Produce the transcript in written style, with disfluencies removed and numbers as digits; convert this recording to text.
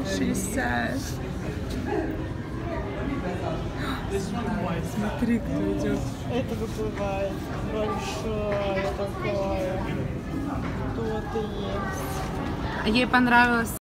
60. Смотри, кто идет. Это выплывает. Большая такая. Кто-то есть. Ей понравилось.